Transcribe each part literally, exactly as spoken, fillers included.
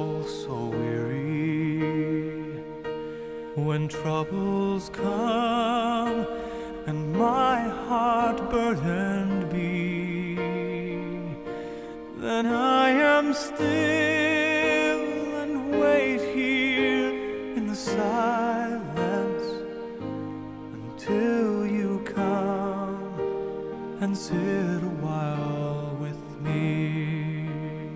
soul so weary. When troubles come and my heart burdened be, then I am still and wait here in the silence until you come and sit a while with me.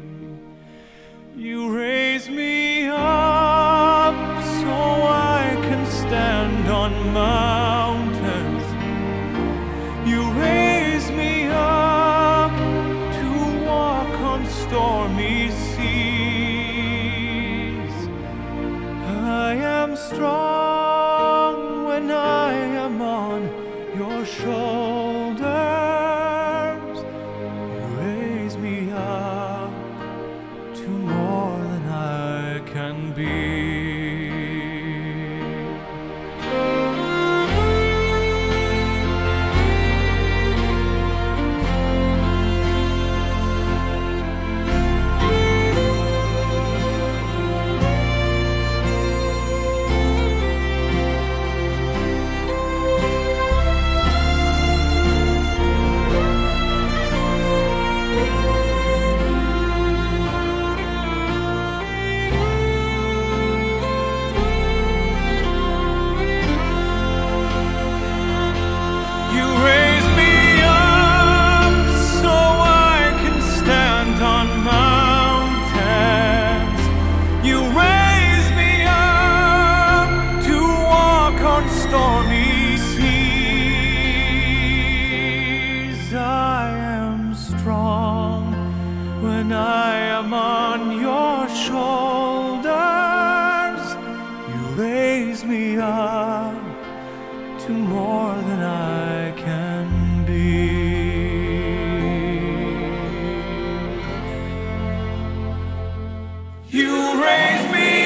You raise me up so I can stand on mountains. You raise me up to walk on stormy seas. I am strong when I am on your shoulders. You raise me up to more than I can be. Stormy seas, I am strong when I am on your shoulders. You raise me up to more than I can be. You raise me